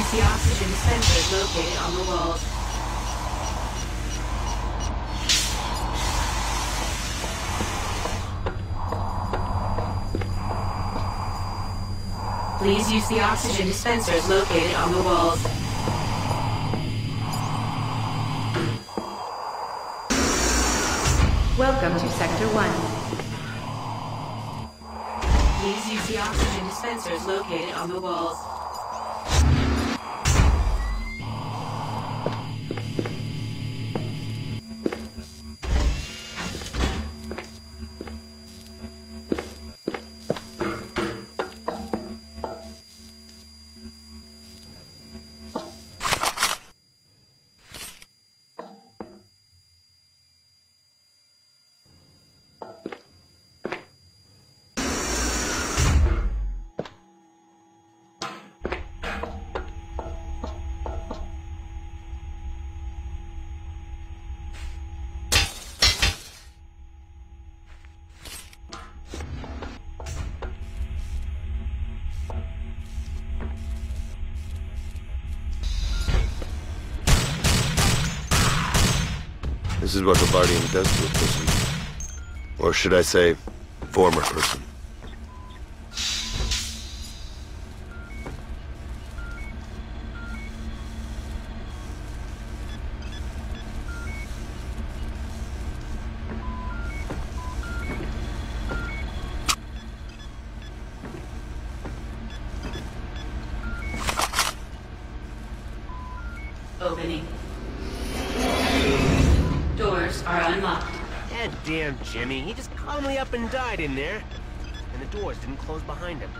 use the oxygen dispensers located on the walls. Please use the oxygen dispensers located on the walls. Welcome to Sector 1. Please use the oxygen dispensers located on the walls. This is what Barbardian does to a person. Or should I say, former person. Opening. Doors are unlocked. God damn Jimmy, he just calmly up and died in there. And the doors didn't close behind him.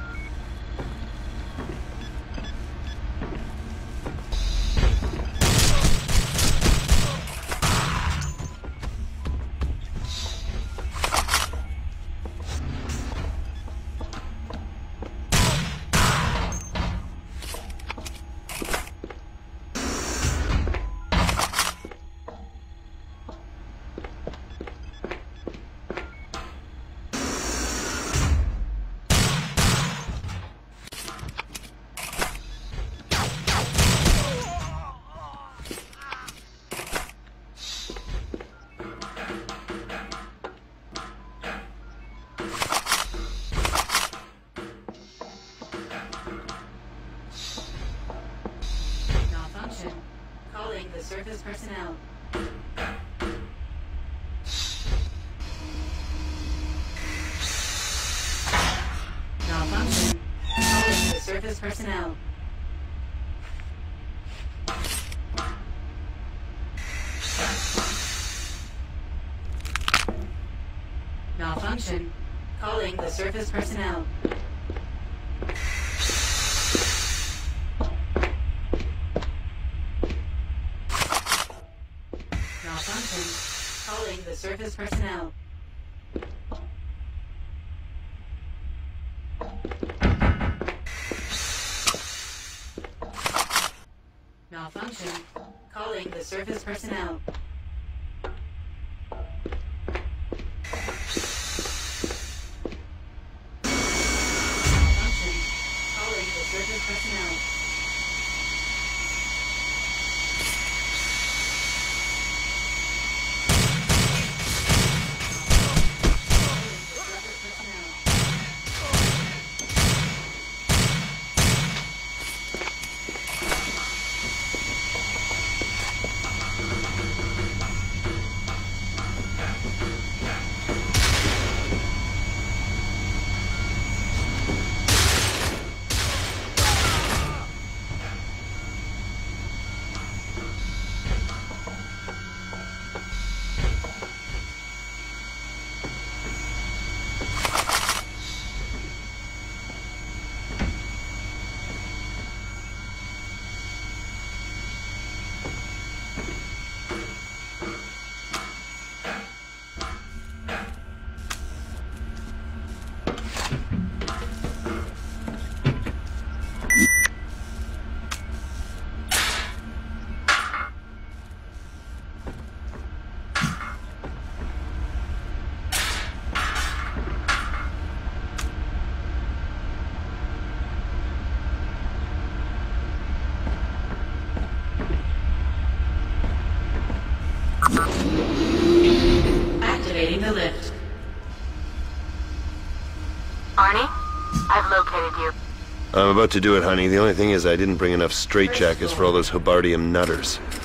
Malfunction. Calling the surface personnel. Malfunction. Calling the surface personnel. Malfunction. Calling the surface personnel. Malfunction. Calling the surface personnel. Malfunction. Calling the surface personnel. Malfunction. Calling the surface personnel. activated you. I'm about to do it, honey. The only thing is I didn't bring enough straitjackets for all those Hubardium nutters.